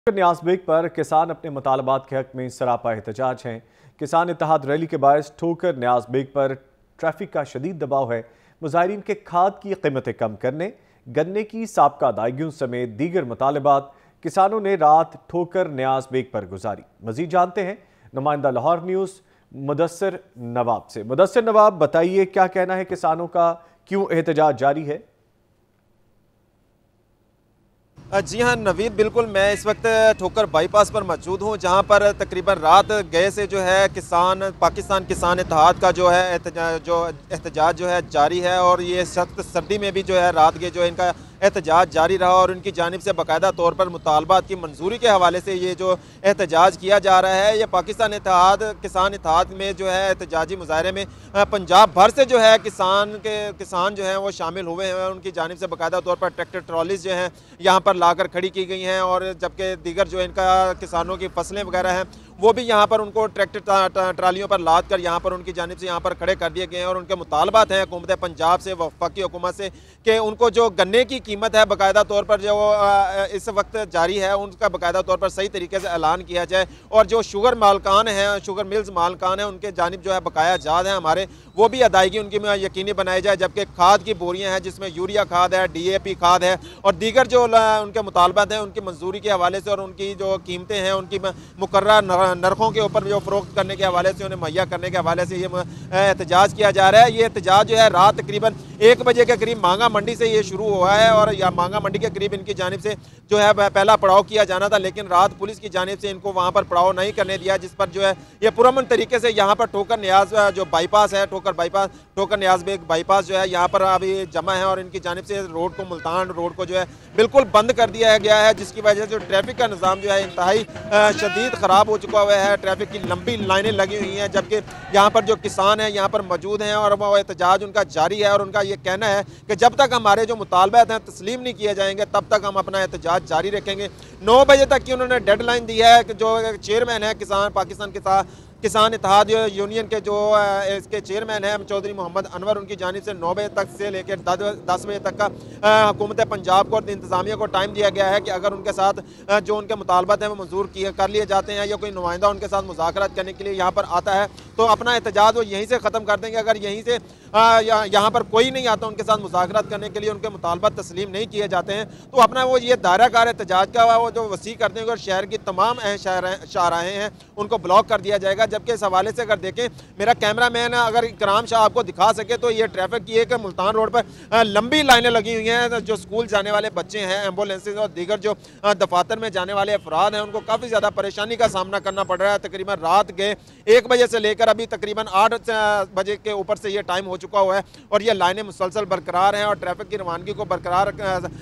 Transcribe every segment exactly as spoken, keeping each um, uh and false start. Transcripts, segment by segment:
न्याज bag पर किसान अपने मुतालबात के हक में सरापा एहतजाज हैं। किसान इत्तेहाद रैली के बायस ठोकर न्याज बेग पर ट्रैफिक का शदीद दबाव है। मुजाहिरीन के खाद की कीमतें कम करने, गन्ने की साबका अदायगियों समेत दीगर मुतालबात किसानों ने रात ठोकर न्याज बेग पर गुजारी। मजीद जानते हैं नुमाइंदा लाहौर न्यूज़ मुदस्सिर नवाब से। मुदस्सिर नवाब, बताइए क्या कहना है किसानों का, क्यों एहतजाज जारी है? जी हाँ नवीद, बिल्कुल मैं इस वक्त ठोकर बाईपास पर मौजूद हूँ, जहाँ पर तकरीबन रात गए से जो है किसान पाकिस्तान किसान इत्तेहाद का जो है जो एहतजाज जो है जारी है। और ये सख्त सर्दी में भी जो है रात गए जो है इनका एहतजाज जारी रहा और उनकी जानिब से बाकायदा तौर पर मुतालबात की मंजूरी के हवाले से ये जो एहतजाज किया जा रहा है, ये पाकिस्तान इत्तेहाद किसान इत्तेहाद में जो है एहतजाजी मुजाहरे में पंजाब भर से जो है किसान के किसान जो हैं वो शामिल हुए हैं। उनकी जानिब से बाकायदा तौर पर ट्रैक्टर ट्रॉलीज जो हैं यहाँ पर लाकर खड़ी की गई हैं, और जबकि दीगर जो इनका किसानों की फसलें वगैरह हैं वो भी यहाँ पर उनको ट्रैक्टर ट्रालियों पर लाद कर यहाँ पर उनकी जानिब से यहाँ पर खड़े कर दिए गए हैं। और उनके मुतालबात हैं हुकूमत पंजाब से, वफाकी हुकूमत से, कि उनको जो गन्ने की कीमत है बाकायदा तौर पर जो इस वक्त जारी है उनका बाकायदा तौर पर सही तरीके से ऐलान किया जाए। और जो शुगर मालकान हैं, शुगर मिल्स मालकान हैं, उनके जानिब जो है बकाया जाद है हमारे, वो भी अदायगी उनकी यकीनी बनाई जाए। जबकि खाद की बोरियाँ हैं जिसमें यूरिया खाद है, डी ए पी खाद है और दीगर जो उनके मुतालबात हैं उनकी मंजूरी के हवाले से और उनकी जो कीमतें हैं उनकी मुकर्रर नरखों के ऊपर जो फरोख्त करने के हवाले से, उन्हें मुहैया करने के हवाले से ये एहतजाज किया जा रहा है। ये एहतजाज जो है रात तकरीबन एक बजे के करीब मांगा मंडी से ये शुरू हुआ है और या मांगा मंडी के करीब इनकी जानिब से जो है पहला पड़ाव किया जाना था, लेकिन रात पुलिस की जानिब से इनको वहाँ पर पड़ाव नहीं करने दिया, जिस पर जो है ये पुरअमन तरीके से यहाँ पर ठोकर न्याज जो बाईपास है, ठोकर बाईपास ठोकर न्याज बेग बाईपास जो है यहाँ पर अभी जमा है और इनकी जानिब से रोड को, मुल्तान रोड को जो है बिल्कुल बंद कर दिया गया है, जिसकी वजह से ट्रैफिक का निज़ाम जो है इंतहाई शदीद ख़राब हो चुका हुआ है। ट्रैफिक की लंबी लाइनें लगी हुई हैं, जबकि यहाँ पर जो किसान हैं यहाँ पर मौजूद हैं और वो एहतजाज उनका जारी है। और उनका ये कहना है कि जब तक हमारे जो मुतालबात हैं तस्लीम नहीं किए जाएंगे तब तक हम अपना एहतजाज जारी रखेंगे। नौ बजे तक की उन्होंने डेडलाइन दी है कि जो चेयरमैन है किसान पाकिस्तान किसान किसान इत्तेहाद यूनियन के जो इसके चेयरमैन हैं चौधरी मोहम्मद अनवर, उनकी जानिब से नौ बजे तक से लेकर दस बजे तक का हुकूमत पंजाब को और इंतज़ामिया को टाइम दिया गया है कि अगर उनके साथ जो उनके मुतालबात हैं वो मंजूर किए कर लिए जाते हैं या कोई नुमाइंदा उनके साथ मुज़ाकरात करने के लिए यहाँ पर आता है तो अपना एहतजाज वो यहीं से ख़त्म कर देंगे। अगर यहीं से यहाँ पर कोई नहीं आता उनके साथ मुज़ाकरात करने के लिए, उनके मुतालबात तस्लीम नहीं किए जाते हैं तो अपना वो ये दायराकार एहतजाज का वो जो वसी कर देंगे और शहर की तमाम शाहराहें हैं उनको ब्लॉक कर दिया जाएगा। जबकि इस हवाले से अगर देखें, मेरा कैमरा मैन अगर इकराम शाह आपको दिखा सके तो ये ट्रैफिक की एक मुल्तान रोड पर लंबी लाइनें लगी हुई हैं। जो स्कूल जाने वाले बच्चे हैं, एम्बुलेंसेज और दीगर जो दफातर में जाने वाले अफराद हैं उनको काफ़ी ज़्यादा परेशानी का सामना करना पड़ रहा है। तकरीबन रात के एक बजे से लेकर अभी तकरीबन आठ बजे के ऊपर से ये टाइम हो चुका हुआ है और ये लाइनें मुसलसल बरकरार हैं। और ट्रैफिक की रवानगी को बरकरार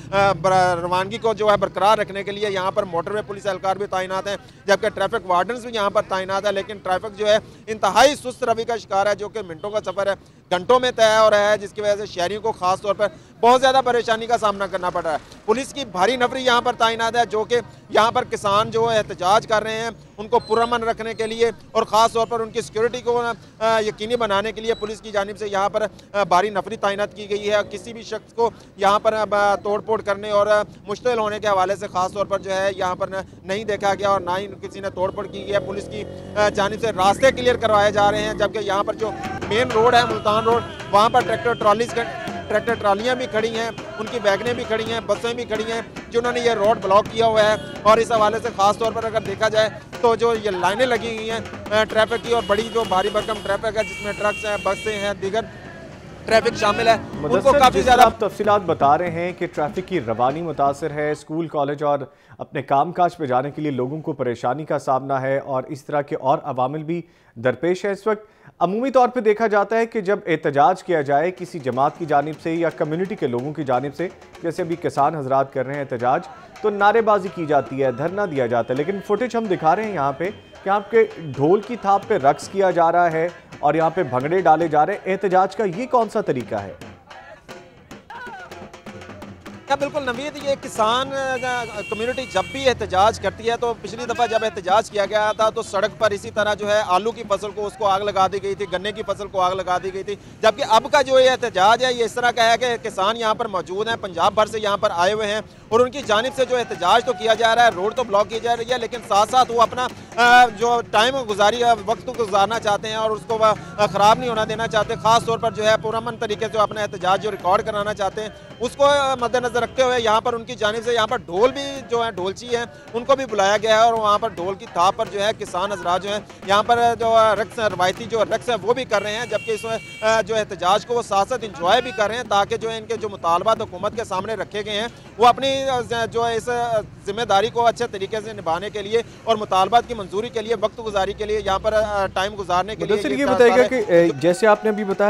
रवानगी को जो है बरकरार रखने के लिए यहाँ पर मोटरवे पुलिस एहलकार भी तैनात हैं, जबकि ट्रैफिक वार्डन्स भी यहाँ पर तैनात है। लेकिन ट्रैफिक जो है इंतहाई सुस्त रवि का शिकार है, जो कि मिनटों का सफर है घंटों में तय हो रहा है, जिसकी वजह से शहरियों को खास तौर पर बहुत ज़्यादा परेशानी का सामना करना पड़ रहा है। पुलिस की भारी नफरी यहाँ पर तैनात है, जो कि यहाँ पर किसान जो एहतजाज कर रहे हैं उनको पुरअमन रखने के लिए और ख़ास तौर पर उनकी सिक्योरिटी को यकीनी बनाने के लिए पुलिस की जानिब से यहाँ पर भारी नफरी तैनात की गई है। किसी भी शख्स को यहाँ पर तोड़ फोड़ करने और मुश्तिल होने के हवाले से ख़ास तौर पर जो है यहाँ पर नहीं देखा गया और ना ही किसी ने तोड़ फोड़ की गई है। पुलिस की जानिब से रास्ते क्लियर करवाए जा रहे हैं, जबकि यहाँ पर जो मेन रोड है मुल्तान रोड, वहाँ पर ट्रैक्टर ट्रॉलीज ट्रैक्टर ट्रालियाँ भी खड़ी हैं, उनकी वैगनें भी खड़ी हैं, बसें भी खड़ी हैं, जिन्होंने ये रोड ब्लॉक किया हुआ है। और इस हवाले से ख़ास तौर पर अगर देखा जाए तो जो ये लाइनें लगी हुई हैं ट्रैफिक की और बड़ी जो भारी भरकम ट्रैफिक है जिसमें ट्रक्स हैं, बसें हैं, दीगर ट्रैफिक शामिल है, उनको काफ़ी ज़्यादा आप तफसीलात बता रहे हैं कि ट्रैफिक की रवानी मुतासर है, स्कूल कॉलेज और अपने काम काज पे जाने के लिए लोगों को परेशानी का सामना है और इस तरह के और अवामिल भी दरपेश है। इस वक्त अमूमी तौर पे देखा जाता है कि जब एहतजाज किया जाए किसी जमात की जानिब से या कम्युनिटी के लोगों की जानिब से, जैसे अभी किसान हजरात कर रहे हैं एहतजाज, तो नारेबाजी की जाती है, धरना दिया जाता है। लेकिन फुटेज हम दिखा रहे हैं यहाँ पे कि आपके ढोल की थाप पे रक्स किया जा रहा है और यहाँ पे भंगड़े डाले जा रहे हैं। एहतजाज का ये कौन सा तरीका है? हाँ बिल्कुल नवीद, ये किसान कम्युनिटी जब भी एहतजाज करती है, तो पिछली दफ़ा जब एहतजाज किया गया था तो सड़क पर इसी तरह जो है आलू की फसल को उसको आग लगा दी गई थी, गन्ने की फसल को आग लगा दी गई थी। जबकि अब का जो ये एहतजाज है ये इस तरह का है कि किसान यहाँ पर मौजूद हैं, पंजाब भर से यहाँ पर आए हुए हैं और उनकी जानिब से जो एहतजाज तो किया जा रहा है, रोड तो ब्लॉक की जा रही है, लेकिन साथ साथ वो अपना जो टाइम गुजारी वक्त गुजारना चाहते हैं और उसको ख़राब नहीं होना देना चाहते। ख़ास तौर पर जो है पुरअमन तरीके से अपना एहतजाज जो रिकॉर्ड कराना चाहते हैं, उसको मद्देनजर रखते हुए यहाँ पर उनकी जानिब से यहाँ पर ढोल भी जो है ढोलची है उनको भी बुलाया गया है और वहाँ पर ढोल की थाप पर जो है किसान हज़रात जो है यहाँ पर जो रक्स रवायती जो रक्स है वो भी कर रहे हैं, जबकि इसमें जो एहतजाज को वो साथ साथ इंजॉय भी कर रहे हैं, ताकि जो है इनके जो मुतालबात हुकूमत के सामने रखे गए हैं वो अपनी जो है इस जिम्मेदारी को अच्छे तरीके से निभाने के लिए और मुतालबात की मंजूरी के लिए, वक्त गुजारी के लिए, यहाँ पर टाइम गुजारने के लिए। ये बताइएगा कि जैसे आपने अभी बताया